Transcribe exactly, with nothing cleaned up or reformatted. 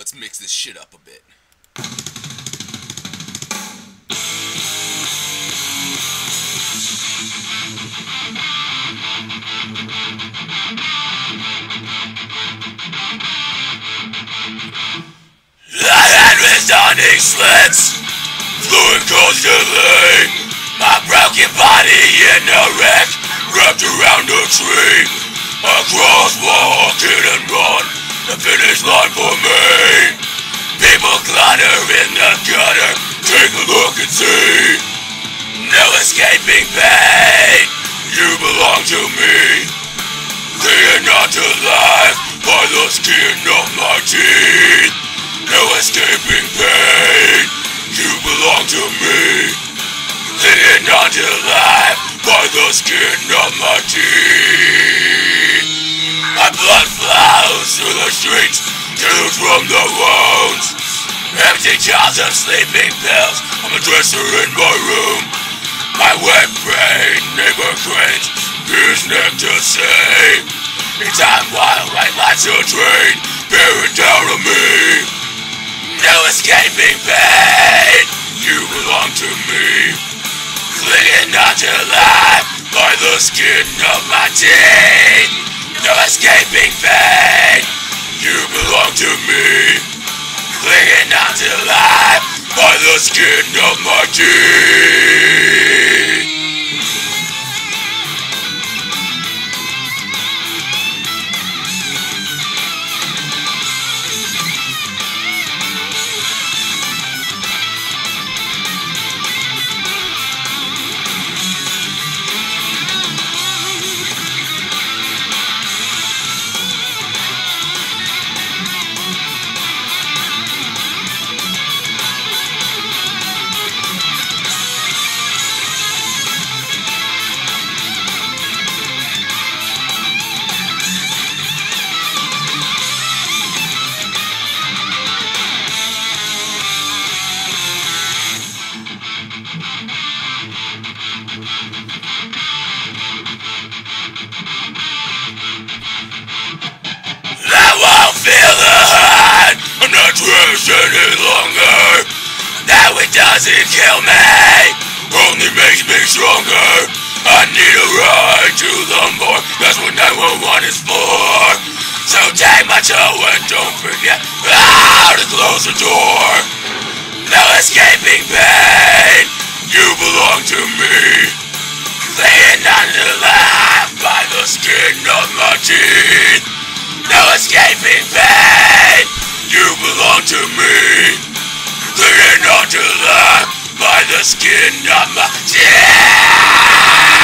let's mix this shit up a bit. I had resounding slits, fluid constantly, my broken body in a wreck, wrapped around a tree, a crosswalk, hit and run, the finish line for me. People clutter in the gutter, take a look and see. No escaping pain, you belong to me. Clinging on to life by the skin of my teeth. No escaping pain, you belong to me. Clinging on to life by the skin of my teeth. My blood flows through the streets, deluge from the wounds. Empty jars of sleeping pills on the dresser in my room. My wet brain, neighbor cranes, his neck to say. In time while white lights are trained, bearing down on me. No escaping pain, you belong to me. Clinging on to life by the skin of my teeth. No escaping pain, you belong to me. Clinging on to life by the skin of my teeth. I'm not trash any longer. Now it doesn't kill me, only makes me stronger. I need a ride to the morgue, that's what nine one one is for. So take my toe and don't forget how to close the door. No escaping pain, you belong to me. Clinging on to life by the skin of my teeth. No escaping pain, you belong to me. Clinging on to life by the skin of my teeth.